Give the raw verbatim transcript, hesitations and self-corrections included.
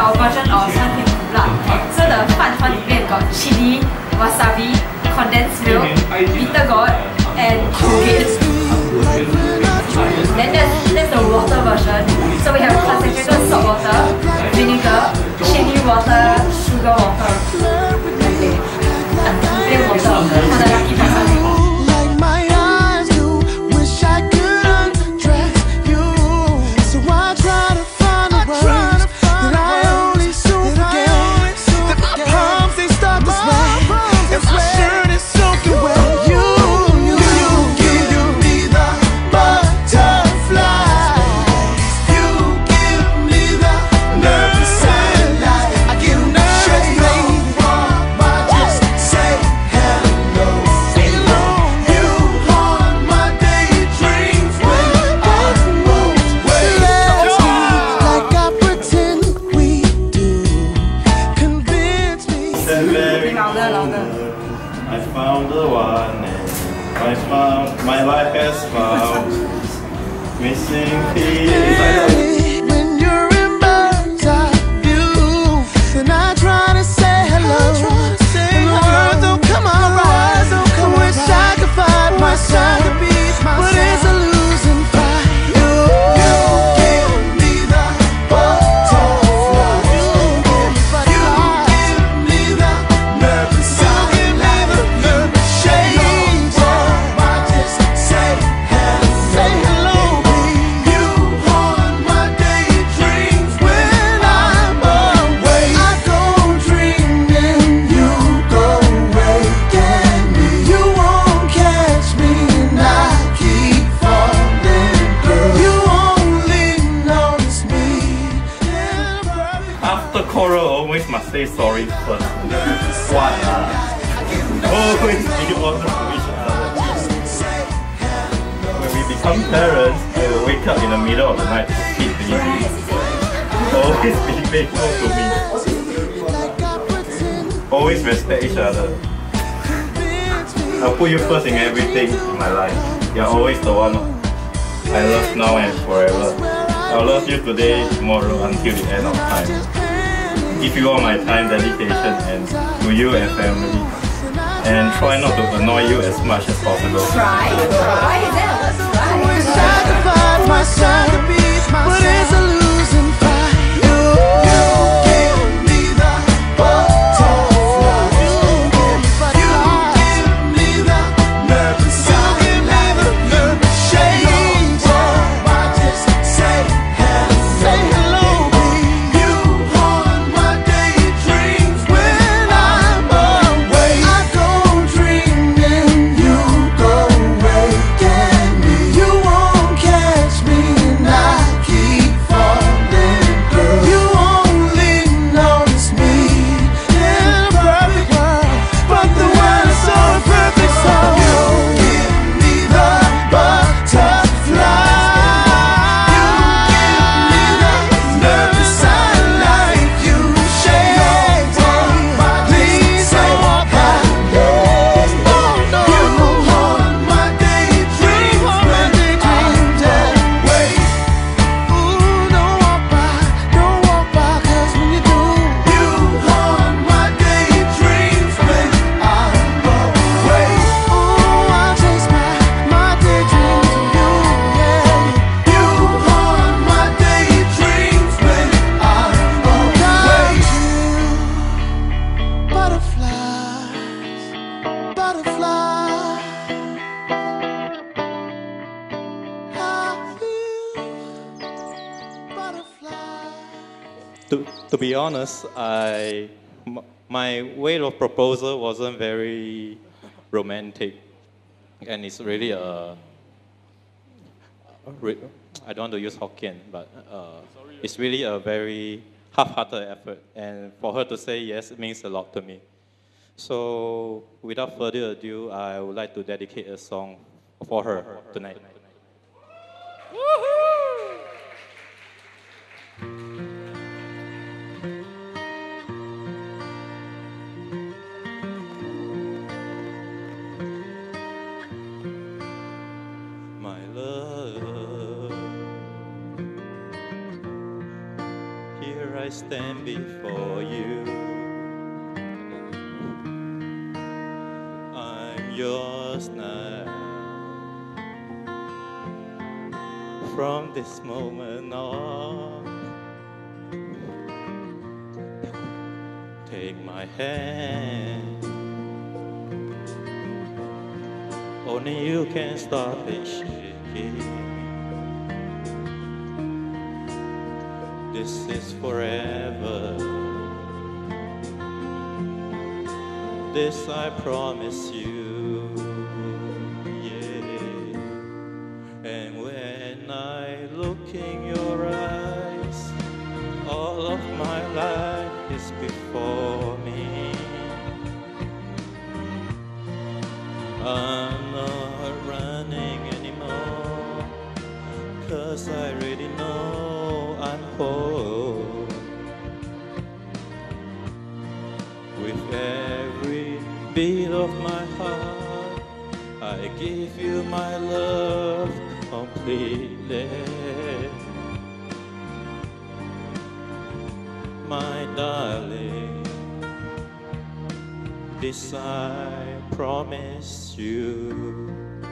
our version of 酸甜苦辣. So the 饭团里面 got chili, wasabi, condensed milk, bitter gourd, and Colgate. Then that's, that's the water version. So we have concentrated salt water, vinegar, chili water, sugar water. Okay. And plain water for the lucky person. I found the one, I found, my life has found missing piece. When you're in bird's eye view, then I try to say hello, and the words don't come out right. I wish I could find my soul, but it's a losing fight. You give me the butterfly, you give me the nervous sign. After choral, always must say sorry first. What? Always be honest to each other. When we become parents, we will wake up in the middle of the night to feed baby. Always be faithful to me. Always respect each other. I'll put you first in everything in my life. You're always the one I love now and forever. I'll love you today, tomorrow, until the end of time. Give you all my time, dedication, and to you and family. And try not to annoy you as much as possible. Try? Try? Is that a word? Try? Wish I could find my soul, but it's a losing fight. You give me the butterfly, you give me the nervous sign, you give me the nervous shade. I just say hello, say hello. You haunt my daydreams when I'm away. I go dreaming, you go waking me. You won't catch me and I keep falling, girl. You only notice me in a perfect world, but the world is so imperfect. So you give me the butterfly, you give me the nervous sign like you shade. Please don't walk out. You haunt my daydreams when I'm away. Ooh, don't walk by, don't walk by, 'cause when you do, you haunt my daydreams when I'm away. Ooh, I chase my, my daydreams of you, yeah. You haunt my daydreams when I'm away. Butterflies, butterflies, I feel butterflies. To, to be honest, I, m- my way of proposal wasn't very romantic, and it's really a, a re- I don't want to use Hokkien, but uh, it's really a very half-hearted effort, and for her to say yes, it means a lot to me. So, without further ado, I would like to dedicate a song for her tonight. My love, here I stand. stand before you. I'm yours now. From this moment on, take my hand. Only you can stop it shaking. This is forever. This I promise you. Yeah. And when I look in your eyes, all of my life is before me. I'm not running anymore, 'cause I already know I'm whole. With every beat of my heart, I give you my love completely. My darling, this I promise you.